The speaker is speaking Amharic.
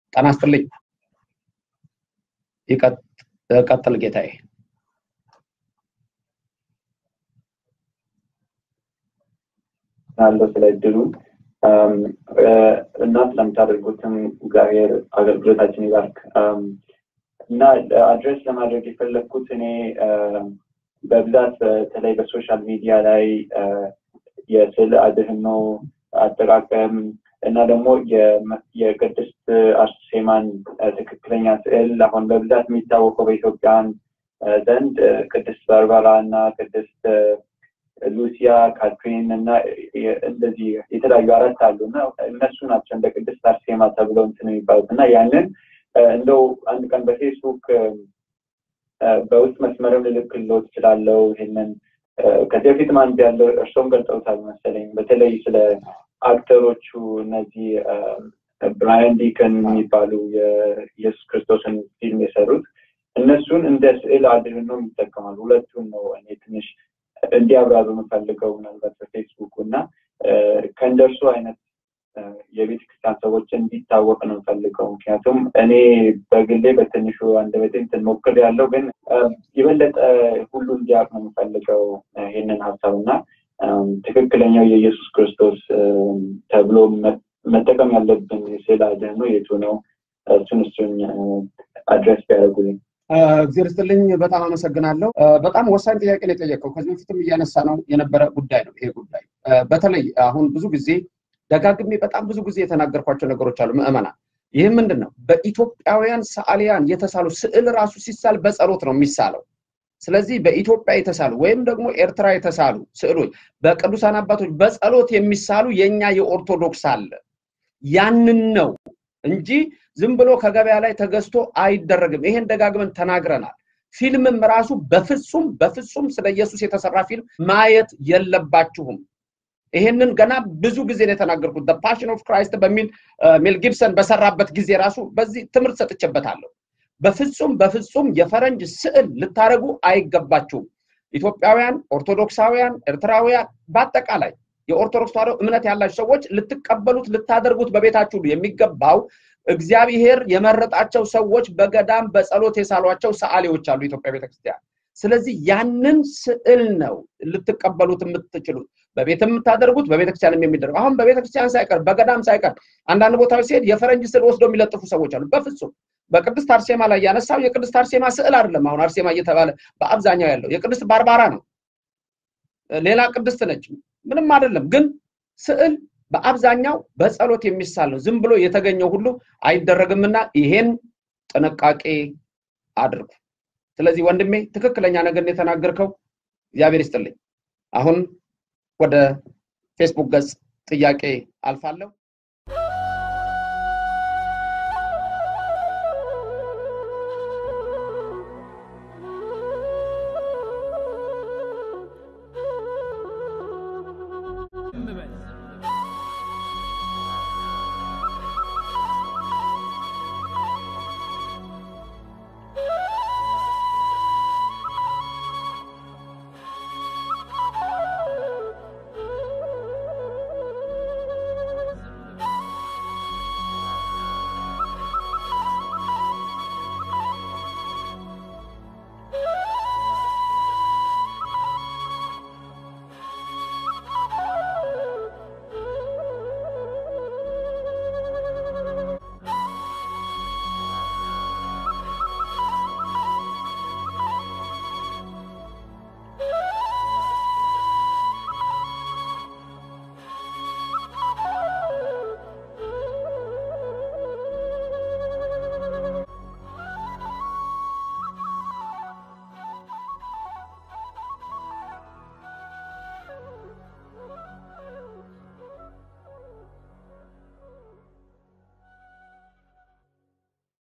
ጣናስጥልኝ ይቀጥል ጌታዬ አለው ስለድሉ እና ስለምታደርጉትም እግዚአብሔር አገልግሎታችን ይባርክ እና አድሬስ ለማድረግ የፈለኩት እኔ በብዛት በተለይ በሶሻል ሚዲያ ላይ የስዕል አድህኖ አጠቃቀም እና ደግሞ የቅድስት አርሴማን ትክክለኛ ስዕል አሁን በብዛት የሚታወቀው በኢትዮጵያን ዘንድ ቅድስት ባርባራ እና ቅድስት ሉሲያ ካትሪን እና እንደዚህ የተለያዩ አራት አሉና እነሱ ናቸው እንደ ቅድስት አርሴማ ተብለው የሚባሉት እና ያንን እንደው አንድ ቀን በፌስቡክ በውስጥ መስመርም ልልክልዎት እችላለሁ ይሄንን ከዚህ በፊት ማን ያለው እርሶም ገልጸውታል መሰለኝ በተለይ ስለ አክተሮቹ እነዚህ ብራያን ዲከን የሚባሉ የኢየሱስ ክርስቶስን ፊልም የሰሩት እነሱን እንደ ስዕል አድርገው ይጠቀማሉ ሁለቱን ነው እኔ ትንሽ እንዲያብራሩ የምፈልገው ምናልባት በፌስቡክ እና ከእንደርሱ አይነት የቤተክርስቲያን ሰዎች እንዲታወቅ ነው የምፈልገው ምክንያቱም እኔ በግሌ በትንሹ አንደበቴን ትሞክር ያለው ግን ይበለጠ ሁሉ እንዲያውቅ ነው የምፈልገው ይሄንን ሐሳብና ትክክለኛው የኢየሱስ ክርስቶስ ተብሎ መጠቀም ያለብን ስዕል አድህኖ የቱ ነው እሱን አድሬስ ያደርጉልኝ እግዚአብሔር ይስጥልኝ በጣም አመሰግናለሁ በጣም ወሳኝ ጥያቄ ነው የጠየቀው ከዚህ በፊትም እያነሳ ነው የነበረ ጉዳይ ነው ይሄ ጉዳይ በተለይ አሁን ብዙ ጊዜ ደጋግሜ በጣም ብዙ ጊዜ የተናገርኳቸው ነገሮች አሉ ምእመና ይሄ ምንድነው በኢትዮጵያውያን ሰዓሊያን የተሳሉ ስዕል ራሱ ሲሳል በጸሎት ነው የሚሳለው ስለዚህ በኢትዮጵያ የተሳሉ ወይም ደግሞ ኤርትራ የተሳሉ ስዕሎች በቅዱሳን አባቶች በጸሎት የሚሳሉ የኛ የኦርቶዶክስ አለ ያንን ነው እንጂ ዝም ብሎ ከገበያ ላይ ተገዝቶ አይደረግም ይሄን ደጋግመን ተናግረናል ፊልምም ራሱ በፍጹም ስለ ኢየሱስ የተሰራ ፊልም ማየት የለባችሁም ይሄንን ገና ብዙ ጊዜ ነው የተናገርኩት the passion of Christ በሚል ሜል ጊብሰን በሰራበት ጊዜ ራሱ በዚህ ትምህርት ሰጥቼበታለሁ በፍጹም የፈረንጅ ስዕል ልታረጉ አይገባችሁም ኢትዮጵያውያን ኦርቶዶክሳውያን ኤርትራውያን በአጠቃላይ የኦርቶዶክስ ተዋሕዶ እምነት ያላችሁ ሰዎች ልትቀበሉት ልታደርጉት በቤታችሁ የሚገባው እግዚአብሔር የመረጣቸው ሰዎች በገዳም በጸሎት የሳሏቸው ሰዓሊዎች አሉ ኢትዮጵያ ቤተክርስቲያን ስለዚህ ያንን ስዕል ነው ልትቀበሉት የምትችሉት በቤትም ታደርጉት በቤተክርስቲያንም የሚደረግ አሁን በቤተክርስቲያን ሳይቀር በገዳም ሳይቀር አንዳንድ ቦታዎች ሲሄድ የፈረንጅ ስዕል ወስዶ የሚለጥፉ ሰዎች አሉ በፍጹም በቅድስት አርሴማ ላይ ያነሳው የቅድስት አርሴማ ስዕል አይደለም አሁን አርሴማ እየተባለ በአብዛኛው ያለው የቅድስት ባርባራ ነው ሌላ ቅድስት ነች ምንም አይደለም ግን ስዕል በአብዛኛው በጸሎት የሚሳል ነው ዝም ብሎ የተገኘው ሁሉ አይደረግምና ይሄን ጥንቃቄ አድርጉ ስለዚህ ወንድሜ ትክክለኛ ነገር የተናገርከው እግዚአብሔር ይስጥልኝ አሁን ወደ ፌስቡክ ገጽ ጥያቄ አልፋለሁ